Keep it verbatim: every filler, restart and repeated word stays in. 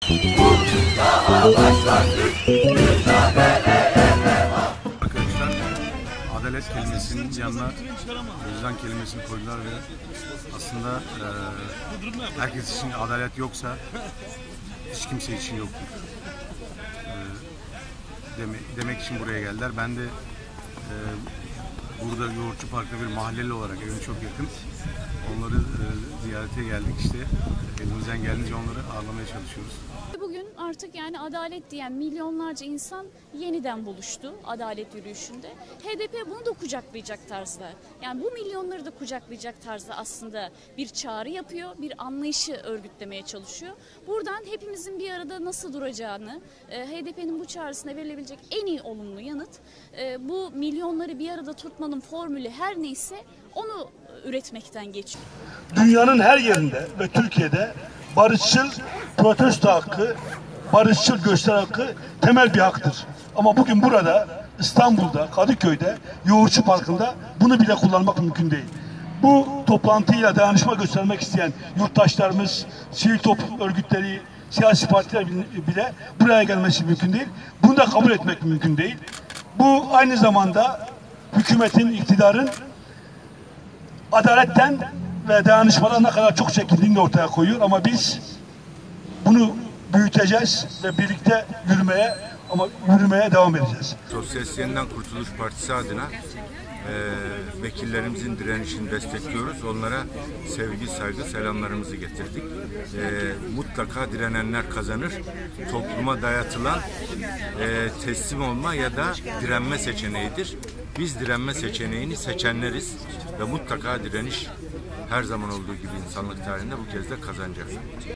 Arkadaşlar adalet kelimesinin yanına vicdan kelimesini koydular ve aslında e, herkes için adalet yoksa hiç kimse için yoktur. E, demek, demek için buraya geldiler. Ben de e, burada Yoğurtçu Park'ta bir mahalleli olarak evim çok yakın. Onları e, ziyarete geldik işte. Elimizden geldiğince onları ağırlamaya çalışıyoruz. Bugün artık yani adalet diyen milyonlarca insan yeniden buluştu adalet yürüyüşünde. H D P bunu da kucaklayacak tarzda, yani bu milyonları da kucaklayacak tarzda aslında bir çağrı yapıyor, bir anlayışı örgütlemeye çalışıyor. Buradan hepimizin bir arada nasıl duracağını, H D P'nin bu çağrısına verilebilecek en iyi olumlu yanıt, bu milyonları bir arada tutmanın formülü her neyse onu üretmekten geçiyor. Dünyanın her yerinde ve Türkiye'de barışçıl protesto hakkı, barışçıl gösteri hakkı temel bir haktır. Ama bugün burada, İstanbul'da, Kadıköy'de, Yoğurtçu Parkı'nda bunu bile kullanmak mümkün değil. Bu toplantıyla dayanışma göstermek isteyen yurttaşlarımız, sivil toplum örgütleri, siyasi partiler bile buraya gelmesi mümkün değil. Bunu da kabul etmek mümkün değil. Bu aynı zamanda hükümetin, iktidarın adaletten ve dayanışmadan ne kadar çok çekindiğini ortaya koyuyor, ama biz bunu büyüteceğiz ve birlikte yürümeye ama yürümeye devam edeceğiz. Sosyalist Yeniden Kurtuluş Partisi adına e, vekillerimizin direnişini destekliyoruz. Onlara sevgi, saygı, selamlarımızı getirdik. E, mutlaka direnenler kazanır. Topluma dayatılan e, teslim olma ya da direnme seçeneğidir. Biz direnme seçeneğini seçenleriz ve mutlaka direniş her zaman olduğu gibi insanlık tarihinde bu kez de kazanacağız.